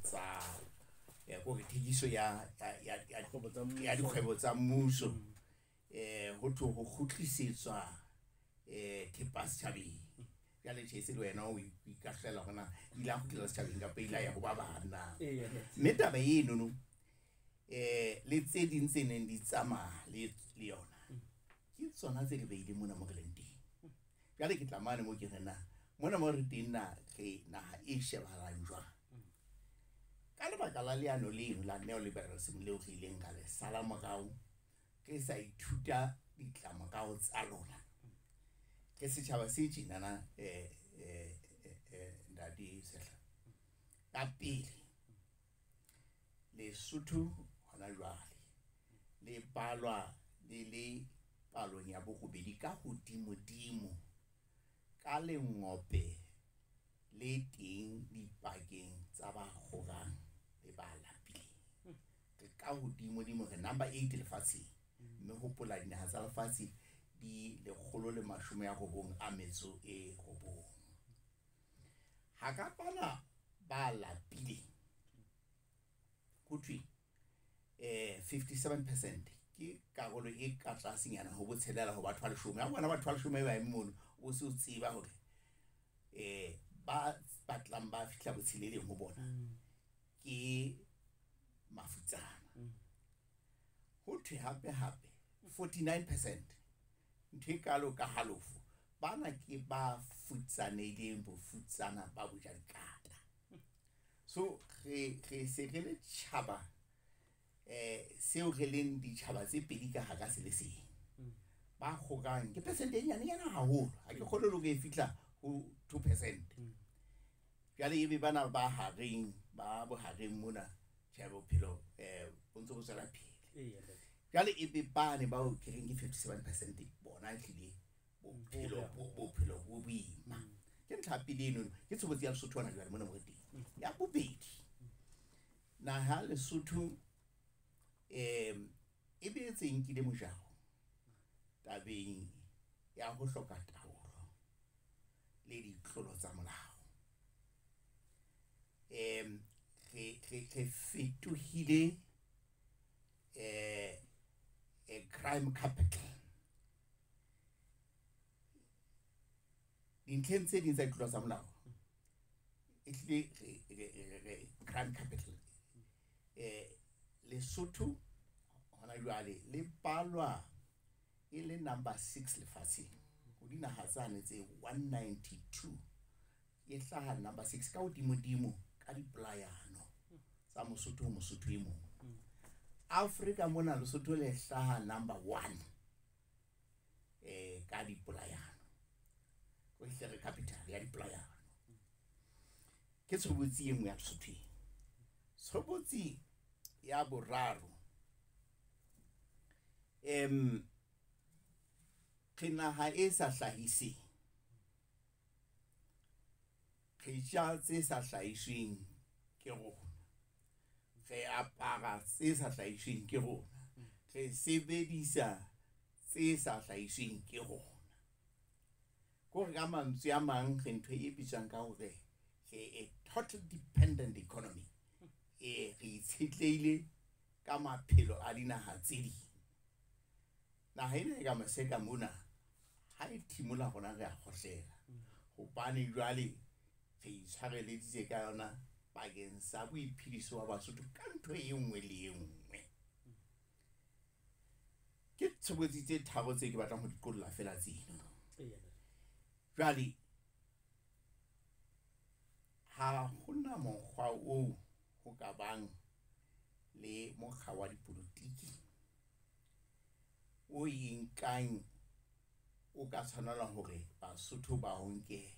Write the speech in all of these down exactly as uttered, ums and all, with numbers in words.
tsa ya go re thekiso ya ya ya dikgwebo tsa mmuso eh ho tlo go khutlisetswa eh thepa setjhabeng ya le tshese le wena o ikagela gona ila go tla setjhabeng ka pele ya go ba bana mme taba eno no eh le tse ding tse neng di tsamaya le le yona ke tsona tse le beile mona mo releng teng jale ke tlamane mo ke rena mona mo re tena ke naha e shebahalang jwang ka lebaka la leano leno la neoliberalism leo re ileng ka le sala morao ke sa ithuta ditlamorao tsa lona ke setjhaba se tjenana eh eh eh ndadi Ts'ehla ka pele Lesotho hona jwale le palwa le le palong ya bogobedi ka godimo dimo ka lengope le teng dipakeng tsa ba gogang le ba lapileng ka godimo dimo re number eight lefatsheng mme hopola dinaha tsa lefatshe di lekgolo le mashome ya robong a metso e robong ha ka pala ba lapileng go thwe eh fifty-seven percent ke karolo e ka tlasenyana ho botshelela ho batho ba leshome a bona batho ba leshome ba imono o se o tseba hore eh ba batlang ba fitla botsheleleng ho bona ke mafutsana ho thwe hape hape forty-nine percent nthe kalo ka halofo bana ke ba futsaneleng bo futsana ba boja dikata so re re se re le tshaba eh seo re leng ditshaba tse pedi ka ha ka se le seng ba gogang ke percent e nyane yana haholo ha ke kgone lo ke fitla ho two percent jale e be bana ba hareng ba bo hareng mona tshabo phelo eh bontso bo tsela phele jale e be bane ba o kereng ke fifty-seven percent bona tlile bo phelo bo phelo bo boima ke nthapi dino ke tsobotsi ya Lesotho hona jwale mona mo teng ya bobedi na ha Lesotho eh e be tseng ke le mojao tabeng ya go hloka taolo le ditlolo tsa molao em re re fetohile eh a crime capital dintlheng tse ding tsa ditlolo tsa molao e tlile crime capital eh Lesotho hona jwale le palwa e le number six lefatsheng go dinaha tsane tse one ninety-two e hlaha number six ka hodimo dimo ka dipolayano tsa Mosotho Mosotho e mong Africa mona Lesotho le hlaha number one eh ka dipolayano go hle capital ya dipolayano ke tshobotsi e nngwe ya Lesotho tshobotsi ya boraro em kena ha e sa hlahise khitsa tse sa hlahisweng ke rona re apara tse sa hlahisweng ke rona re sebedisa tse sa hlahisweng ke rona go re ka mantswe a mang re ntwe e bitsang ka hore a total dependent economy e re itshetleile ka maphelo a dinaha tse ding naha ena ka maseka mona ha e thimola gona re a khohlela hobane jwale re itshwareleditse ka yona bakeng sa boiphediso wa Basotho ka ntho e nngwe le e nngwe ke tshobotsi tse tharo tse ke batlang ho di qolla fela tseno jwale ha hona mokgwa o ho ka bang le mokgwa wa dipolotiki o inkang o ka tshwanela hore Basotho ba honke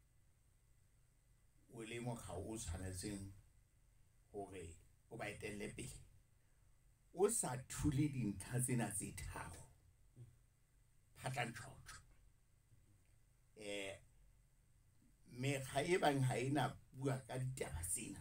o le mokgwa o tshwanetseng hore o ba etelle pele o sa thule dintlha tsena tse tharo phatlantshotsho eh me ga e bang ha ena bua ka ditaba tsena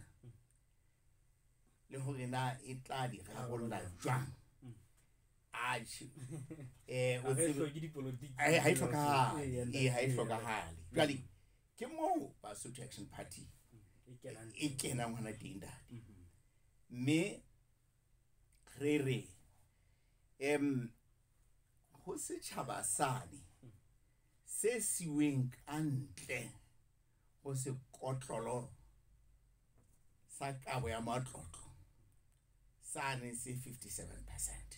le hore na e tla di rarolla jwang a eh o tsebe ke dipolitiki ai ha itlhokahale e ha itlhokahale jwale ke mo Basotho Action Party e kena ngwana teng date mme re re em ho setjhaba sane se siweng kantle ho se kotlolo sa kabo ya matlotlo sane se fifty-seven percent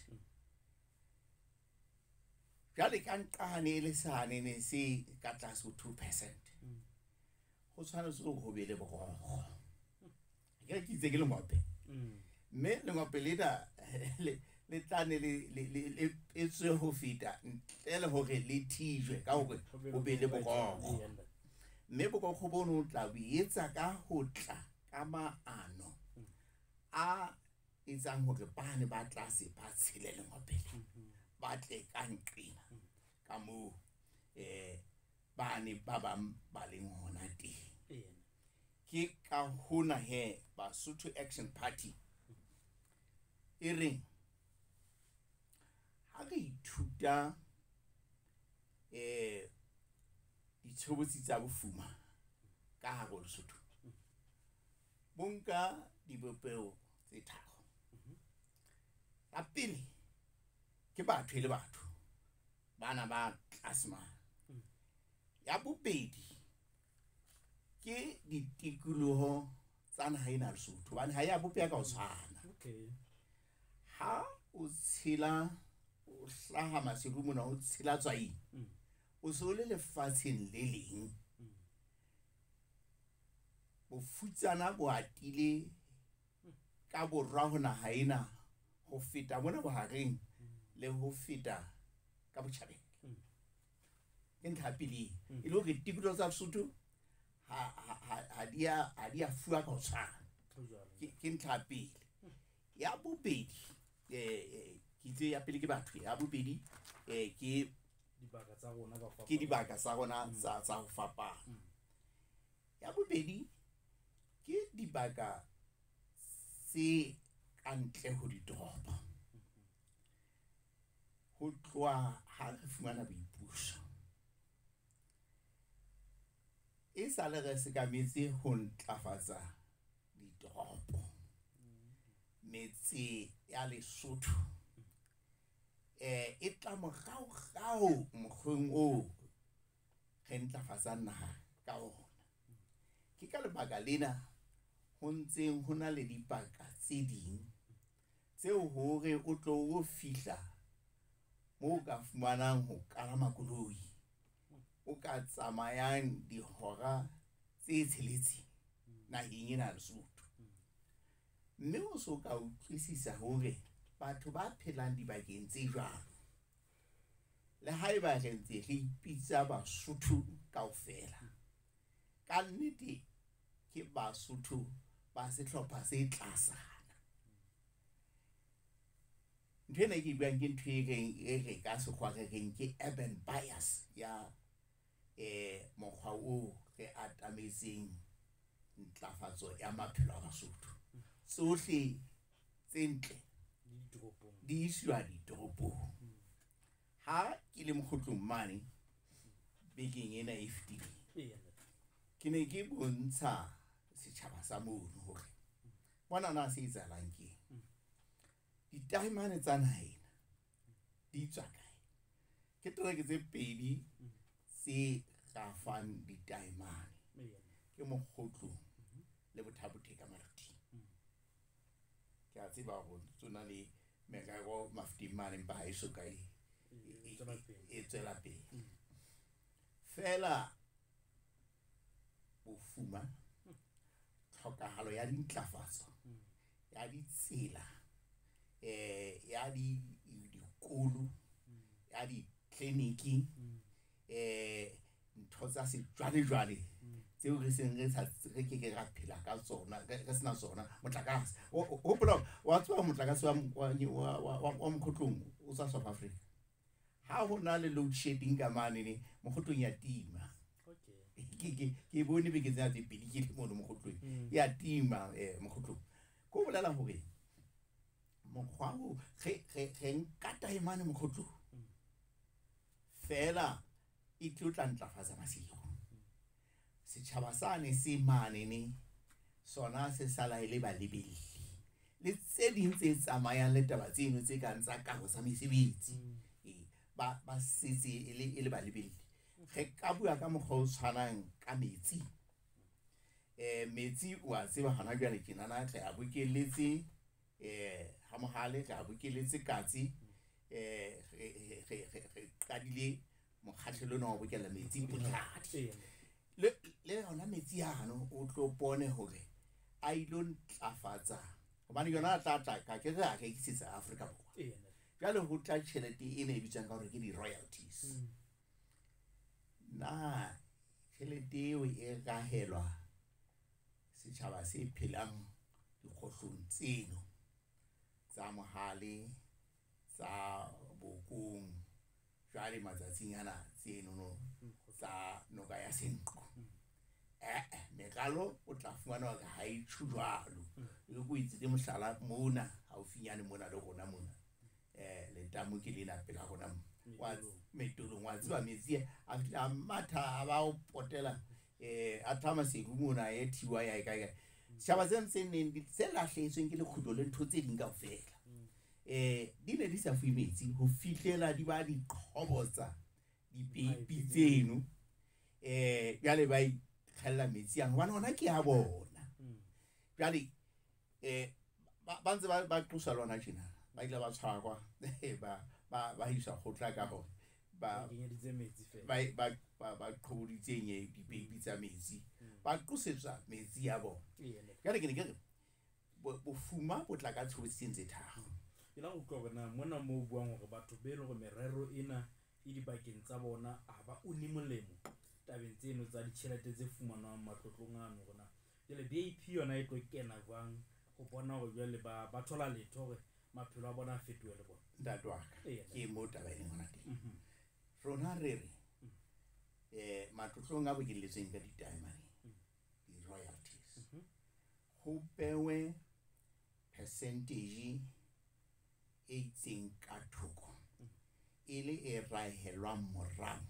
jale ka nqane le sane ne se ka tlase ho two percent go tshwanetse go be le bogogo ke ke itse ke le ngope mme le ngope le da le tlane le etswe ho feta ntle le hore le thijwe ka hore o be le bogogo mme bogogo bono o tla boetsa ka ho tla ka maano a etsang hore bane ba tlase ba tshele le ngopele ba tle ka nqina ka mo eh bane ba bang ba leng hona teng ke ka hona he Basotho Action Party e reng ha re ithuta eh ditshobotsi tsa bofuma ka hare ho Lesotho bonka dibopeo tse tharo ya pele ke batho e le batho bana ba tlasemana ya bobedi ke ditikoloho tsa naha ena Lesotho bana ha ya bopea ka o tshwana ha o tshela o hlaha maserumona o tshela tswai o so le lefatsheng le leng bo futsana bo atile ka borwa ho naha ena ho feta mona bohareng le ho feta ka botjhabeng ke ntlha pele e le hore tikoloho tsa Lesotho ha ha dia ha dia fuwa ka tshwana ke ntlha pele ya bobedi eh kitse ya pele ke batho ya bobedi eh ke dibaka tsa rona ba fapana ke dibaka tsa rona tsa tsa ho fapana ya bobedi ke dibaka se kantle ho ditoropo ho tloha ha re fumana boipuso e sa le re se ka metse ho ntlafatsa ditoropo metse ya Lesotho eh e tla mogao gao mokgweng o re ntlafatsang naha ka ona ke ka lebaka lena ho ntseng ho na le dipaka tse ding tseo hore o tlo o fihla mo ka fumanang ho kalama koloi o ka tsamayang dihora tse tsheletseng naheng ena Lesotho mme o so ka utlwisisa hore batho ba phelang dibakeng tse jwalo le haeba re ntse re ipitsa Basotho kaofela ka nnete ke Basotho ba sehlopha se tlasana ntwena ke buang ke ntho e re ka se khwa re reng ke urban bias ya eh mokgwa o re atametseng ntlafatso ya maphelo a Basotho tsohle tse ntle di iswa ditoropong ha ke le mokgotlong mane bekeng ena e fetile ke ne ke bontsha setjhaba sa mono hore bona na se etsahalang ke ditaemane tsa naheng di tswa kae ke tereke tse pedi tse ka fang ditaemane ke mokgotlong le bothabothe ka maruti ke a tseba hore tsona le merero mafiting mane ba ha iso kae e tswela pele fela bofuma tlhokahalo ya dintlafatso ya ditsela eh ya di dikolo ya di kliniki eh ntho tsa se jwale jwale tseo re seng re sa re ke ke ra phela ka tsona re sena tsona motlakase o pula wa tswa motlakase wa wa mokhotlong o sa South Africa ha ho na le load shedding ka mane ne mokhotlong ya tima ke ke ke bone be ke tsa tse pedi ke mo mokhotlong ya tima eh mokhotlong ko bolela hore mokgwa o ge ge nkata e mane mokhotlong fela e tlo tla ntlafatsa masiko setjhaba sane se mane ne sona se sala ile ba lebelli le tse ding tse tsamayang le taba tseno tse ka ntsa ka go sa mesebetsi e ba ba setse ile ile ba lebelli ge ka bua ka mogho tshwanang ka metsi eh metsi wa tseba hana jwa le kinana tle a bokeletse eh ha mohale ga bokeletse katsi eh ge ka dile mokgatlhelo no go bokela metsi potladi le le ona metsi ya hano o tlo pone hore a ilo ntlafatsa hobane yona tla tla ka ke ga ke isitsa Africa borwa jalo ho tla tšhelete e ne e bitsang ka gore ke di royalties na tšhelete eo e ka helwa setšhaba se phelang dikgohlong tseno tsa mohale tsa bokong jwale matsatsing ana tseno no tsa noka ya senqo eh megalo o tla fumana hore ha e tshujwalo e go itse mohlala mona ha o finyane mona le gona mona eh le tamu ke lena pela gona wa metolong wa tswa metsi a matha ba o potela eh a thama se go mona e thiwa ya ka ka shaba tse neng di se lahletsweng ke le khudlo le ntho tse ding ka ofela eh di ne di sa fuimetsi ho fihlela di ba di qhobotsa di pipi tseno eh jale ba khalla metsi yang bana ona ke a bona jale eh ba ntse ba ba tlosa lona tjena ba ile ba tshwarwa ba ba ba isa go tla ka go ba ba ba ba ba qhoboditseng di pipi tsa metsi ba tlosetsa metsi ya bona jale ke ne ke bo fuma bo tla ka tshobetseng tse tharo ila go tlogana mona mo buang gore batho be le go merero ena e di bakeng tsa bona a ba o ni molemo tabeng tseno tsa ditšhelete tse fumanwang matlotlong ano gona jale B A P yona e tlo kena jwang go bona go jwale ba ba thola letho gore maphelo a bona a fetoe le bona ntatwa ke mo taba e ngwana teng rona re re eh matlotlong a bokeletseng ka ditaemane di royalties go pewe percentage e itseng ka thoko ile e rahelwang morang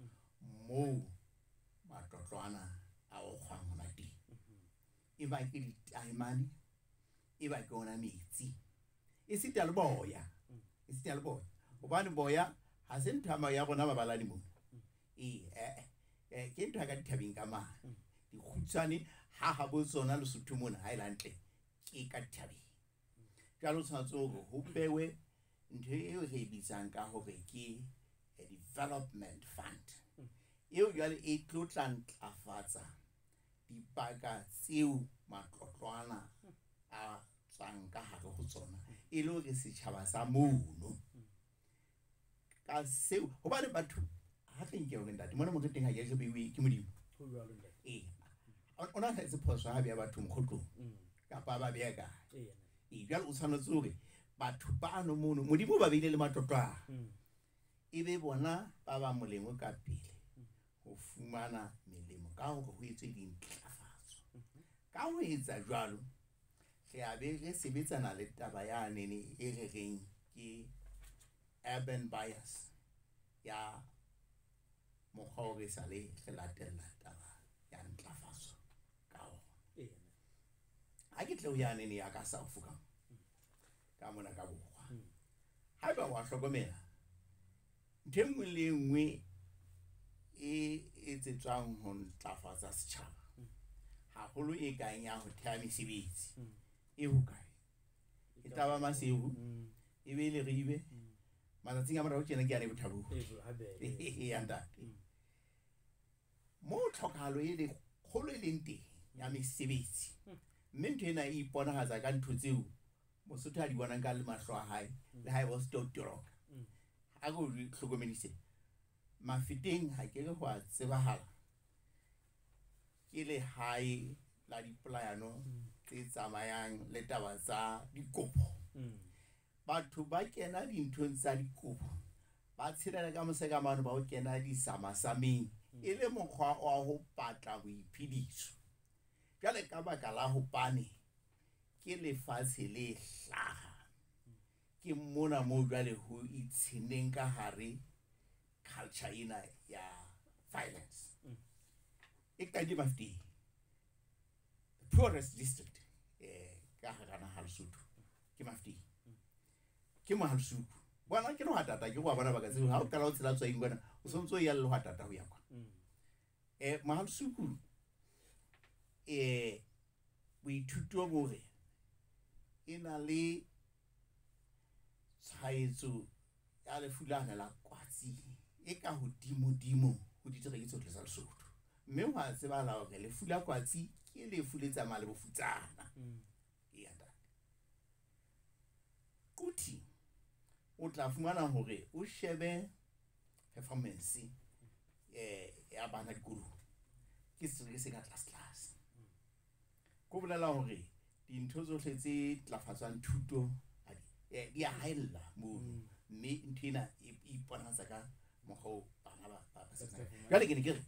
mo matlotlwana a o kgwangwa teng e ba ke ditaemane e ba ke ona metsi e sita le boya e sita le boya hobane boya ha se nthama ya bona mabaladi mo e eh ke ntha ka dithabeng ka ma di khutsane ha ha bo tsona le suthu mona ha ilantle ke ka dithabeng jalo tshwatso go pewe ntho eo re bitsang ka hore ke a development fund eo jale e tlotla ntlafatsa dipaka tseo matlotlwana a tsang ka hare go tsona e le hore setšhaba sa mono ka seo hobane batho ha ke nke hore ntate mona mo ke teng ha ke bewe ke modimo eh ona ha se phoso ha bya batho mkhotlong kapa ba bya ka e jalo o tshwanetse hore batho ba no mono modimo ba beile le matlotlwana e be bona ba ba molemo ka pele go fumana melemo ka go go etse dintlafatso ka go etsa jalo ge a be ge sebetsana le taba ya nene e re reng ke urban bias ya mokgwa o re sa le ge latella taba ya ntlafatso ka ona ha ke tle o ya nene ya ka South Africa ka mona ka borwa ha ba wa hlokomela ntho engwe le engwe e etsetswang ho ntlafatsa setšhaba haholo e kang ya ho thea mesebetsi e hokae e taba masego e be le ribe matsatsing a morao tjena ke a le bothabo e anda mo tlhokalo e le kgolo e leng teng ya mesebetsi mme ntho ena e iponagatsa ka ntho tseo mosotho a di bonang ka le mahlo a hae le ha e bo stotoroka a go hlokomedise mafeteng ha ke le go a tsebahala ke le hae la dipolayano tse tsamayang le taba tsa dikopo batho ba kena dinthong tsa dikopo ba tshelela ka mosekamano ba o kena disamasameng e le mokgwa wa ho patla boiphediso jale ka baka la ho pane ke lefatshe le hlaha ke mona mo jale ho itsheneng ka hare culture ena ya violence e ka di mafti poorest district eh ka hara naha Lesotho ke Mafti ke Mohalsuku bona ke no hatata ke go bona ba ka se ha o kala o tsela tswa ing bona o sontso ya le ho hatata ho ya kwa eh Mohalsuku eh boithuto bore ena le tshwaetso ya lefulana la kwatsi e ka hodimo dimo ho ditirelo tsohle tsa Lesotho mme wa tseba la hore lefu la kwatsi ke lefu le tsamaya le bofutsana e ya ntate kuthi o tla fumana hore o shebe performance eh ya bana dikolo ke se se ka tlase tlase go bolela hore dintho tsohle tse tlafatsang thuto eh di a haella mo mme nthina e iponatsa ka mogao bana ba ba se jale ke ne ke re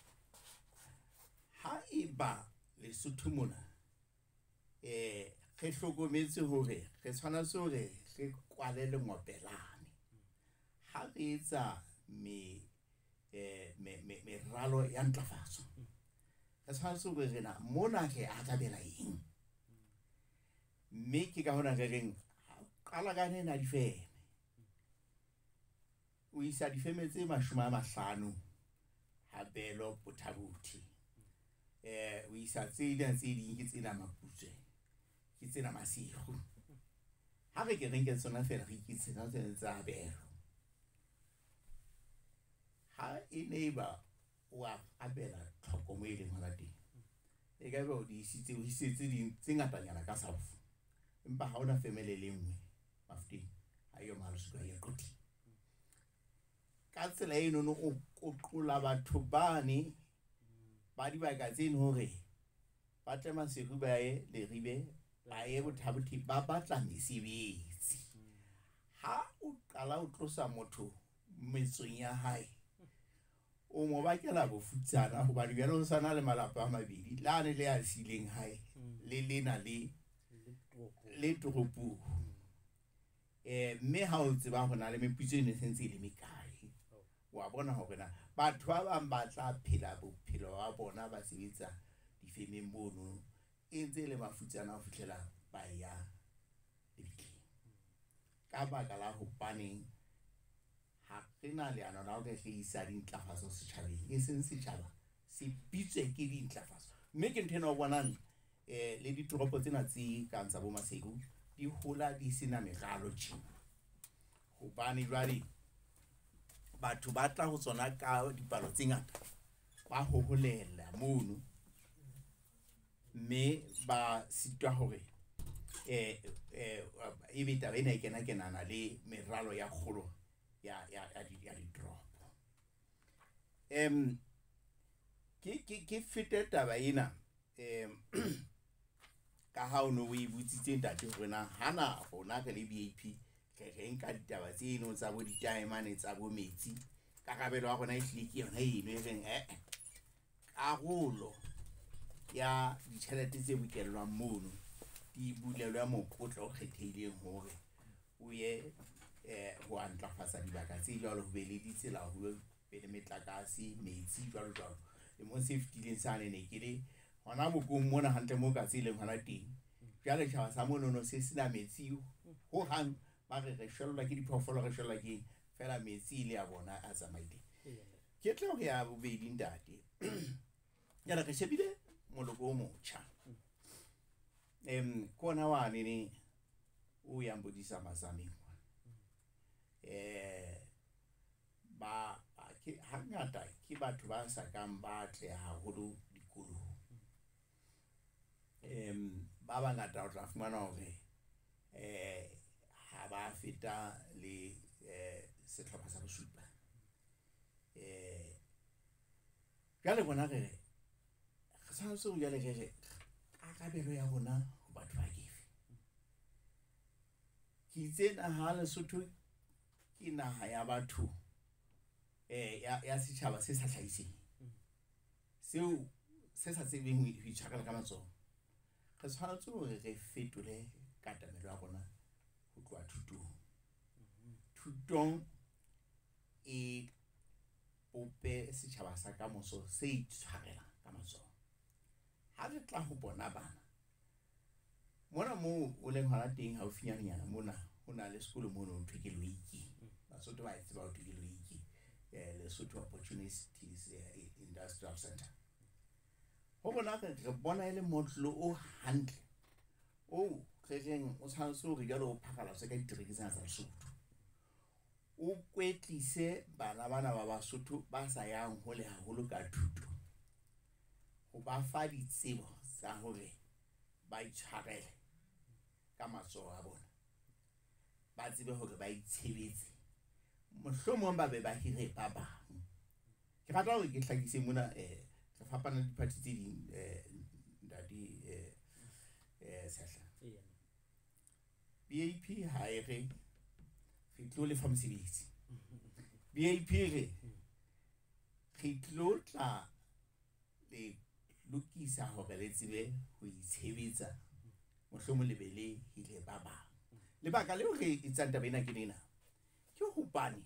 ha eba Lesotho mona eh re hlokometse hore re tshwanetse hore re kwalele ngopelane ha re etsa me eh me me ralo ya ntlafatso re tshwanetse hore rena mona ke a tabela eng mme ke ka hona re reng qala ka nena difeme o isa difeme tse mashome a mahlano ha belo bothabuthi eh o isa tse ding tse ding ke tsena maputswe ke tsena masigo ha re ke renke tsona fela re ikitsena tse tsa belo ha e neighbor wa abela tlhokomele ngwana teng e ka ba o di isitse o isetse ding tse ngatanyana ka South empa ha ona family le nngwe Mafti ayo Malusuka ya qoti ka tsela e nono o qoqola batho bane ba di baka tseno hore ba tlema seruba e le ribe ba ye bothabuthi ba batla mesebetsi ha o qala o tlosa motho metsong ya hae o mo bakela bofutsana ho ba di bjalo sana le malapa a mabedi la ne le a sileng hae le lena le le toropo eh mme ha o tseba hona le mepitso ene sentse le mekae wa bona hore na batho ba bang ba tla phela bophelo wa bona ba sebetsa difemeng bono e ntse le mafutsana ho fihlela ba ya lebitleng ka baka la ho paneng ha rena le ana la hore re isa dintlafatso setjhabeng e seng setjhaba se bitswe ke dintlafatso mme ke nthena o bonang eh le ditoropo tsena tse ka ntsa bo Masego di hola di sena meralo tjena hobane jwale batho ba tla ho tsona ka dipalo tse ngata ba ho holela mono mme ba sitwa hore eh eh e beta ena e kena kenana le meralo ya kgolo ya ya ya di ya ditoropo em ke ke ke fete taba ena em ka ha o no o e butsitse ntate hore na hana rona ka le B A P ke re nka ditaba tseno tsa bo ditaemane tsa bo metsi ka kabelo wa rona e hliki yona eno e reng eh karolo ya ditjhelete tse bokellwang mono di bulelwa mokotlo o kgethehileng hore o ye eh ho antlafatsa dibaka tse jwalo ho be le ditsela ho be le metlakase metsi jwalo jwalo le mo safety le sane ne ke le hona bokong mona hantle mo ka tseleng hona teng jale tjhaba sa mono no se sina metsi ho hang ba re re shwella ke diphoofolo re shwella ke fela metsi le a bona a tsamaile ke tlo ho ya bobedi ntate ya re shebile moloko o motjha em kona wa ne o ya mbodisa masameng eh ba ke hangata ke batho ba sa kang batle haholo dikolong em ba bangata o tla fumana hore eh ha ba feta le eh setlhopha sa bosupa eh jale bona re re sa so ya le re a kabelo ya bona ho batho ba kefe ki tsena ha Lesotho ke naha ya batho eh ya ya setjhaba se sa hlaiseng seo se sa tsebeng ho itshakala ka matsoho re tshwanetse hore re fetole katamelo ya rona ho tloha thutong thutong e ope setjhaba sa ka moso se itshwarela ka matsoho ha re tla ho bona bana mona mo o leng hona teng haufinyana mona ho na le sekolo mo no thwe ke Loiki Basotho ba itse ba ho thwe ke Loiki Lesotho Opportunities Industrial Center ho bona re re bona ile modlo o hantle o re reng o tshwanetse ho re jalo o phakala se ka ditiriki tsena tsa Lesotho o kwetlise bana bana ba Basotho ba sa yang ho le haholo ka thuto ho ba fa ditsebo tsa hore ba itshwarele ka matsoho a bona ba tsebe hore ba itshebetse mohlomong ba be ba hire ba bang ke rata hore ke hlakise mona eh re fapana le party tse ding eh ndadi eh eh Ts'ehla B A P ha e re re tlo le fa mosebetsi B A P re re tlo tla le lokisa hore le tsebe ho itshebetsa mohlomong le be le hile ba bang lebaka leo re etsang taba ena ke lena ke hopane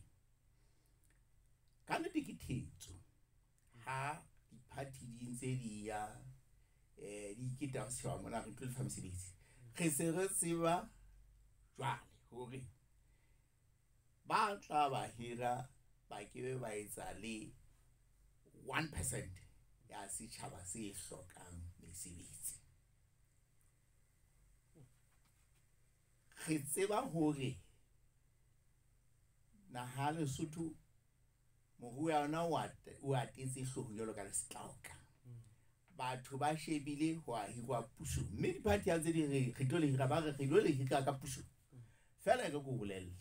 ka nnete ke thetso ha di-party di ntse di ya eh di iketa sewa mona re tlo le fa mosebetsi re se re tseba jwale hore ba tla ba hira ba kebe ba etsa le one percent ya setjhaba se hlokang mesebetsi re tseba hore naha Lesotho moruo ya ona o atetse hloho jalo ka lesetlaoka batho ba shebile ho a hirwa puso mme di-party ya tse di re re tlo le hira ba re re tlo le hira ka puso fela ke go bolelle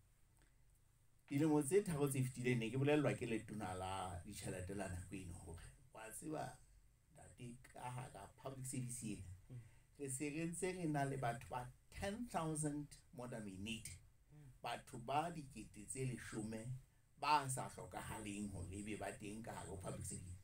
dilemo tse tharo tse fitileng ne ke bolellwa ke letona la ditjhelete la nako eno hore wa tseba dati ka ha ka public service ena re se re ntse re na le batho ba ten thousand more than we need batho ba dikete tse leshome ba sa hlokahaleng hore be ba teng ka hare ho public service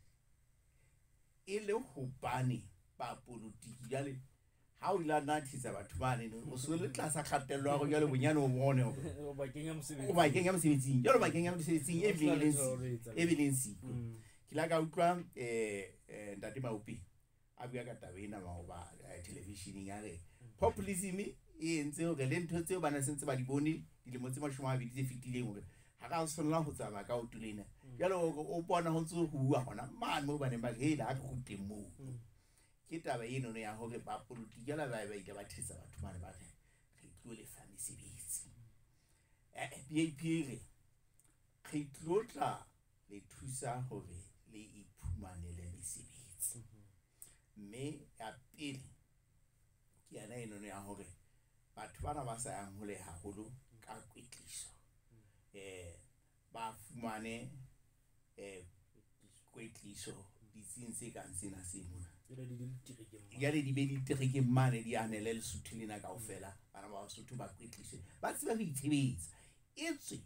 e le hopane ba politiki jale ha o ila nathisa batho ba ne o so le tlasa kgatello ya go jalo bonyane o bone o ba kenya mosebetsi o ba kenya mosebetsing jalo ba kenya mosebetsing e bileng e bileng siko ke la ka utlwa eh ntate Maupi a bua ka taba ena maoba television ya re populism e entse hore le ntho tseo bana sentse ba di bone dilemo tse mashome a mabedi tse fitileng hore ha ka tshwanela ho tsamaya ka utulena jalo o bona ho ntse ho bua hona mane mo baneng ba hela ha go teng mo ke taba eno no ya hore ba politiki jala ba ba ile ba thetsa batho bana ba re re tlo le fa mesebetsi eh B A P re re tlo tla le thusa hore le iphumanele mesebetsi mme ya pele ke yana eno no ya hore batho bana ba sa yang hole haholo ka kwetliso eh ba fumane eh kwetliso ditsing tse kang sena se mona ya le di be di tereke mane di anele le Lesotho lena kaofela bana ba Lesotho ba kwetliswe ba tseba ho itshebetsa etswe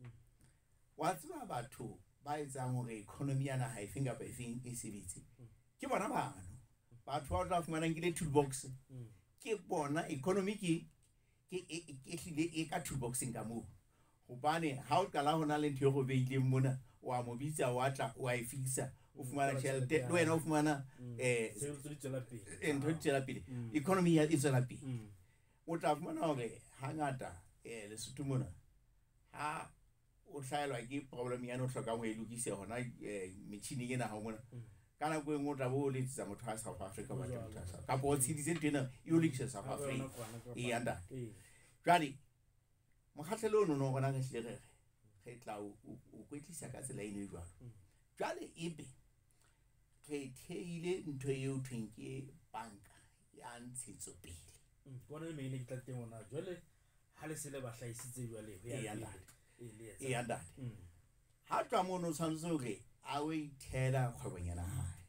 wa tseba batho ba etsang hore economy ya naha e feng kapa e feng e sebetse ke bona bana batho ba tla fumana nkile toolbox ke bona economy ke ke e hlile e ka toolboxing ka moo hobane ha o qala hona le ntho e go beileng mona wa mo bitsa wa tla wa e fisa o fumana tjhelete le wena o fumana eh ntho tsela pele economy ya tsela pele o tla fumana hore hangata eh Lesotho mona ha o hlaelwa ke problem ya no hloka ho e lokise hona metjhini ena ha mona kana go engwe tla bo le tsa motho a South Africa ba tla ka bo tshedise tena e o lokise South Africa e anda jwale mokgahlelo ono no gona re hle re re tla o kwetlisa ka tsela ene jwalo jwale ebe re theile ntho eo thweng ke banka ya ntshetso pele bona le maine ke tla teng ona jwale ha le sele ba hlaisitse jwale ho ya e ya ndate ha twa mono tshwanetse hore a o ithela kgwebonyana hae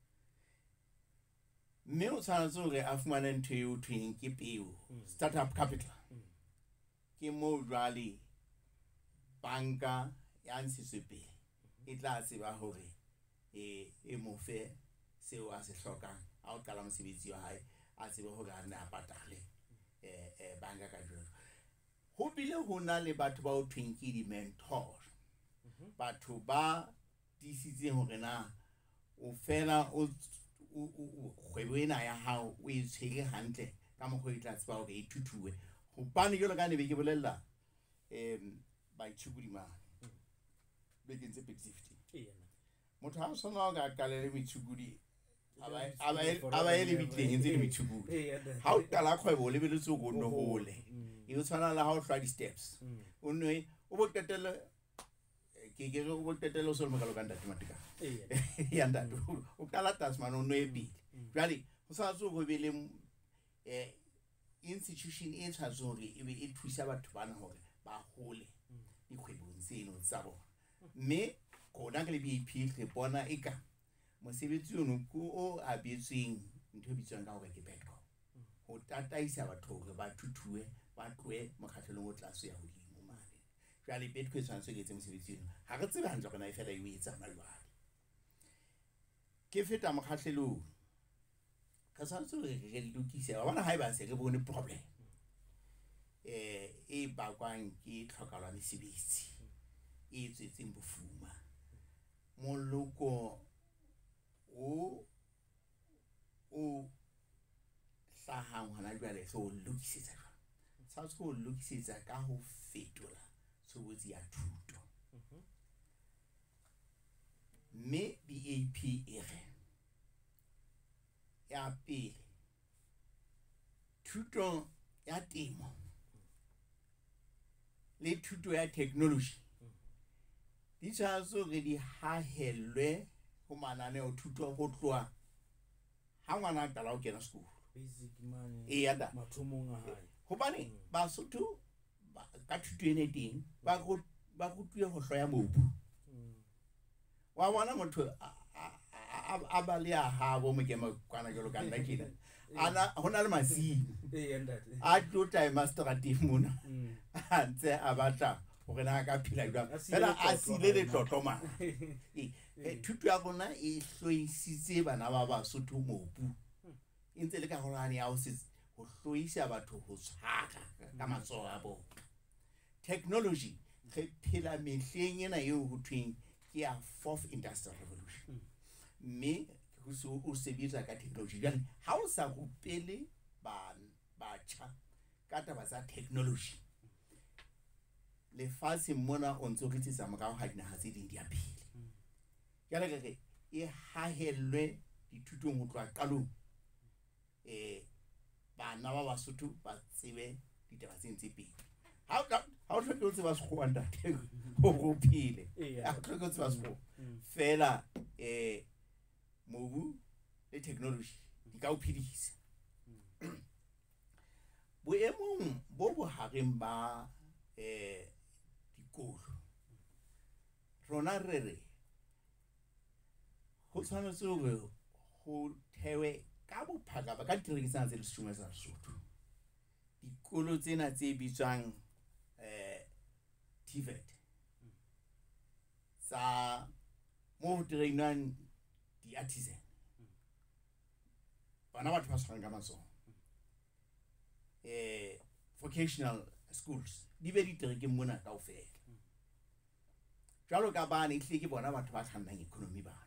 mme o tshwanetse hore a fumane ntho eo thweng ke peo startup capital ke mo jwale banka ya ntshetso pele e tla tseba hore e e mo fe seo a se hlokang a o qala mosebetsi wa hae a tsebe hore a nne a patale eh eh banka ka jwalo ho bile ho na le batho ba o thweng ke di mentor batho ba disitse hore na o fela o kgwebo ena ya hao o e tshwere hantle ka mokgwa o tla tseba hore e thuthuwe hobane jwalo ka ne be ke bolella um baithuti mane bekeng tse pedi tse fifteen motho ha o tshwana o ka qalele baithuti a ba ele bitleng ntse le baithuti ha o qala kgwebo o lebeletse go nno hole e o tshwana le ha o hlwa di-steps o nne o bo qetelle ke ke go qetelle o se le mogalo ka ntate matika ya ntate o qala tlase mane o nno e pele jwale go sa tse go be le eh institution e tshwanetse hore e be e thusa batho bana hore ba hole dikgwebong tseno tsa bona mme gona ke le B A P re bona e ka mosebetsi ono ko o abetsweng ntho e bitswang ka hore ke bedco ho tataisa batho hore ba thuthuwe ba tloe mokgahlelong o tlase ya hodimo mane jwale bedco e tshwanetse ke etse mosebetsi ono ha re tsebe hantle gona e fela e o etsa malwane ke feta mokgahlelong ka tshwanetse hore re lokise ba bona haeba se re bone problem eh e bakwang ke tlhokalo ya mesebetsi e tsetseng bofuma moloko o o hlahang hana jwale so lokisetsa sa so lokisetsa ka ho fetola tshobotsi ya thuto mme B A P e re ya pele thuto ya temo le thuto ya technology di tshwanetse re di hahelwe ho mananeo thuto ho tloha ha ngwana a qala ho kena sekolo basic mane e ya da mathomong a hae hobane Basotho ka thuto ene teng ba go ba go tuya ho hloya mobu wa bona motho a ba le a habo mo kema kwana jalo ka nna kena ana hona le masimo e ndate a tlo time strategy mona a ntse a batla gore na ka phila jwa fela a sile le tlotoma e thuto ya bona e hloisitse bana ba Basotho mobu e ntse le ka golane ya o se go hloisa batho go tshwara ka matsogo a bona technology ge phela mehleng ena eo go thweng ke ya fourth industrial revolution mme o sebetsa ka technology jwale ha o sa go pele ba batjha ka taba tsa technology lefatshe mona o ntse o ritsetsa morao ga dinaga tse ding di a phele jale ke e hahelwe dithutong go tloa qalong eh bana ba Basotho ba tsebe ditaba tse ntse pele ha o tlhoke o tseba sekgowa ntate go go phele ha o tlhoke o tseba sekgowa fela eh mobu le technology di ka o phedisa boemong bo bo hareng ba eh dikolo rona re re go tshwanetse hore go thewe ka bophaka ba ka direkisana tse le sethume sa Lesotho dikolo tsena tse bitswang eh T V E T sa mo trainang di artisan bana batho ba tshwarang ka matsogo eh vocational schools di be di terekeng mona kaofela jalo ka bana ihle ke bona batho ba tlhannang economy bana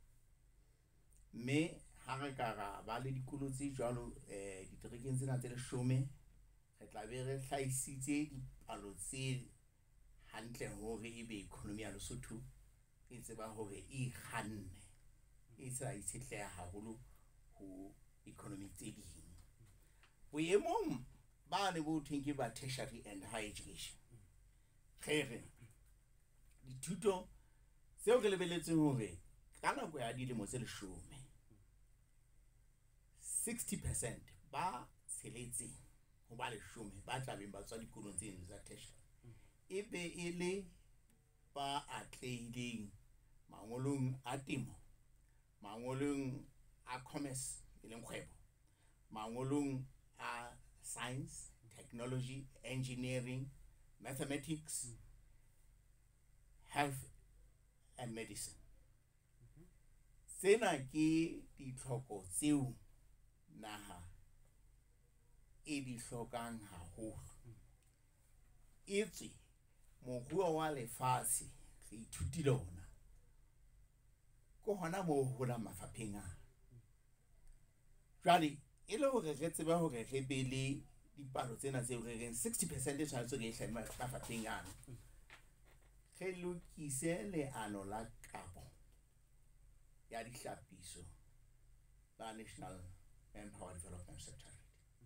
mme ha re ka ra ba le dikolo tse jalo eh di terekeng tsena tse leshome re tla be re hlaisitse dipalo tse hantle hore e be economy ya Lesotho e tseba hore e kganne e sa itshetleha haholo ho economy tse ding boemong ba ne bo thweng ke ba tertiary and higher education khere dithuto tseo ke lebeletseng hore ka nako ya dilemo tse leshome sixty percent ba tsheletseng ho ba leshome ba tlabeng ba tswa dikolong tseno tsa tertiary e be e le ba atlehileng mangolong a temo mangolong a commerce e leng kgwebo mangolong a science technology engineering mathematics health and medicine sena ke ditlhoko tseo naha e di hlokang haholo etswe moruo wa lefatshe re ithutile ona ko hona mo hola mafapheng a jwale e le hore re tsebe hore re be le dipalo tsena tseo re reng sixty percent e tshwanetse ke hlema ka fapheng ana re lokise leano la kabo ya dihlapiso la National Manpower Development Secretariat.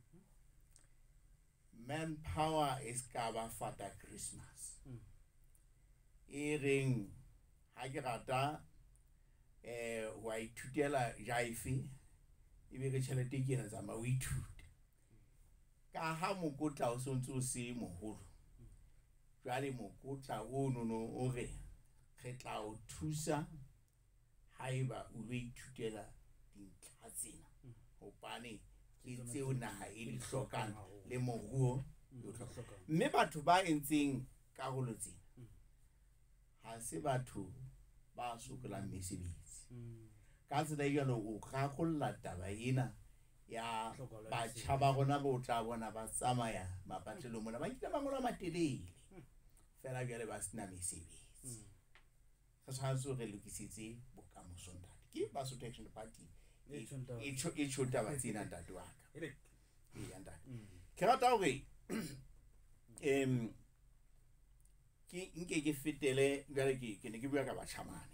Manpower is kaba fata Christmas. E reng ha ke rata eh wa ithutela jaife e be ke tšhelete ke ena tsama o ithute ka ha mokotla o sontse o se moholo jwale mokotla o no no o re re tla o thusa haeba o lo ithutela dintlha tsena hobane ke tseo naha e di hlokang le moruo mme batho ba entseng karolo tsena ha se batho ba sokolang mesebetsi ka tsela e jalo o gagolla taba ena ya batjha ba rona bo tla bona ba tsamaya mapatlelo mona ba kitla mangolo a matelele fela jale ba sena mesebetsi re tshwanetse re lokisetse bokamoso ntate ke Basotho Action Party e tshota ba tsena ntate wa ka e ya ntate ke rata hore em ke nke ke fetele jale ke ke ne ke bua ka batjhamane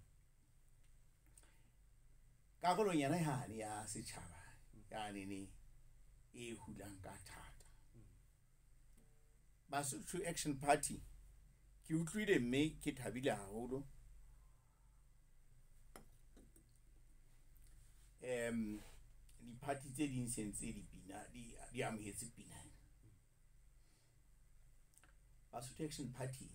ka go lonyana hane ya setjhaba ya nene e hulang ka thata Basotho Action Party ke utlwile mme ke thabile haholo em di party tse ding sentse di pina di di amohetse pina Basotho Action Party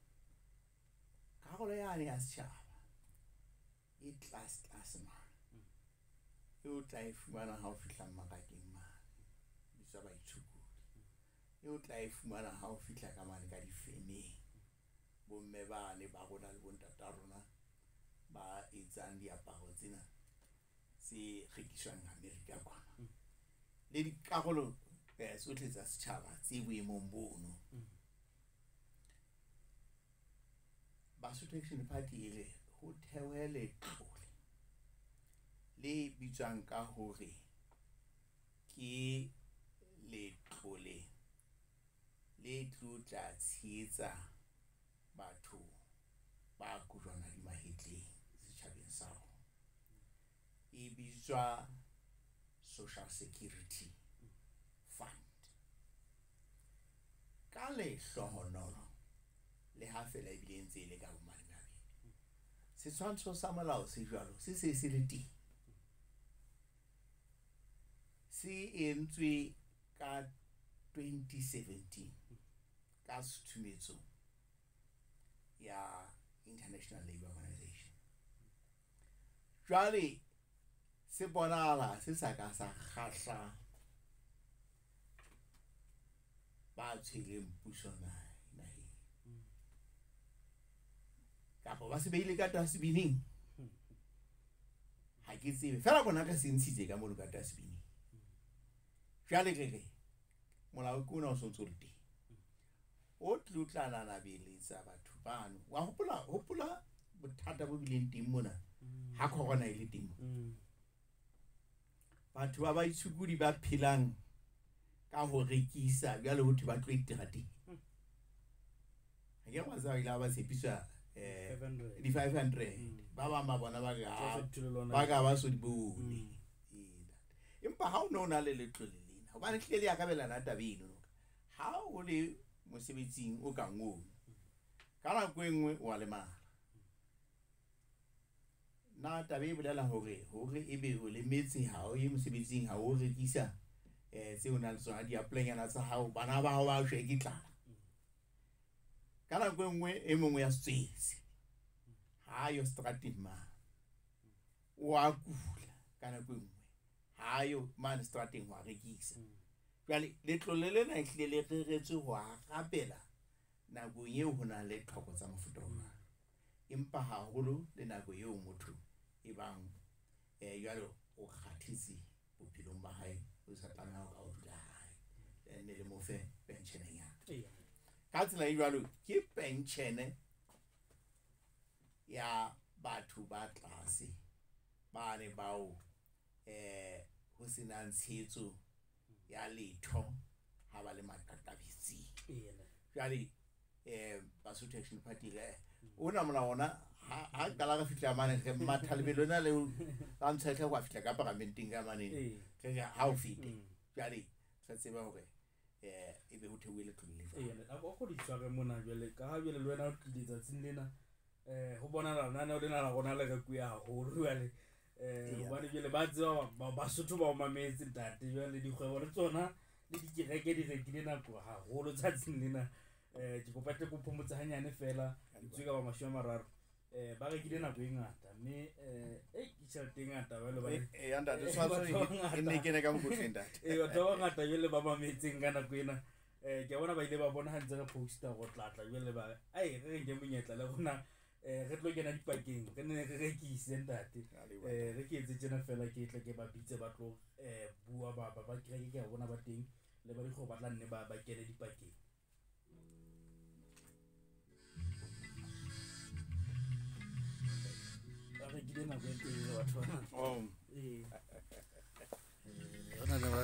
ka go le yane ya setjhaba e class class ma yo tla e fumana ha o fihla makakeng ma bitsa ba itshukudi yo tla e fumana ha o fihla ka mane ka difemeng bomme bane ba rona le bontata rona ba etsang diaparo tsena se rekiswang America kwana le dikarolo tsotlhe tsa setjhaba tse boemong bono Basotho Action Party ele ho thewe letlole le bitswang ka hore ke letlole le tlotla tshehetsa batho ba kujwana di mahetleng setjhabeng sa rona e bitswa Social Security Fund ka le hlohonolo le ha fela e bile ntse le ka bomane mabedi setshwantsho sa molao se jwalo se se se le teng se entswe ka twenty seventeen ka sethumetso ya International Labour Organization jwale se bonala se sa ka sa kgahla ba tshwereng puso naheng kapo ba se beile ka tasbining ha ke tsebe fela bona ka se ntshitse ka mono ka tasbining jwale ke re molao ke ona o sontso le teng o tlutlana na beletsa batho bano wa hopola hopola bothata bo bileng teng mona ha corona ile teng batho ba ba itshukudi ba phelang ka ho rekisa jwale ho thwe ba tlo itira teng ha ke ba sa ila ba sepiswa eh di five hundred ba ba ma bona ba ga ba ga ba so di bone empa ha o no na le letlole lena hobane hlele ya ka belana tabeng ha o le mosebetsing o ka ngo kana kwengwe wa le mala na tabe bolela hore hore ebe o le metse ha o ye mosebetsing ha o rekisa eh se ona le tsona di applyana tsa hao bana ba hao ba shwe ke tlala kana kwengwe e mongwe ya Ts'ehla ha yo strategy ma wa kula kana kwengwe ha yo man strategy wa rekisa jwale letlole lena e hlile le reretswe ho rapela nako eo hona le tlhoko tsa mofuta ona empa haholo le nako eo motho e bang eh jwalo o kgathisi bophelong ba hae o sa tlameha ka o dula hae ne le mo fe pension ya ka tsela e jwalo ke pension ya batho ba tlase ba ne bao eh ho ho sena ntshetso ya letho ha ba le maqaqabetsing jwale eh Basotho Action Party re ona mona ona ha qala ga fitla mane re mathalebelo na le ga ntshetsha go fitla ka parlamenteng ka mane re ha o fite jwale re tseba hore eh e be ho thewe le tlolle jwale a go di tsware mona jwale ka ha jwale le wena o tlile tsing lena eh ho bona rana ne o lena la gona le ka kuya go jwale eh ba le ba tswa Basotho ba o mametse ntate jwale di kgwebo le tsona le di kereke di rekile nako ha go lo tsatsing lena eh ke kopate go phomotsa hanyane fela tswe ka ba mashwa mararo eh ba rekile nako e ngata mme eh e ke tšhelete e ngata ba le ba e ya ntate tshwatso e ne ke ne ka mokotleng ntate e batho ba ngata jwale ba mametseng ka nako ena eh ke bona ba ile ba bona hantse re poster go tlatla jwale ba ai re nke monyetla le gona eh re tlo kena dipakeng re ne re rekise ntate eh re ke etse tsena fela ke tle ke ba bitse ba tlo eh bua ba ba ba ke ke bona ba teng le ba di go batla nne ba ba kene dipakeng re ke dena go etse batho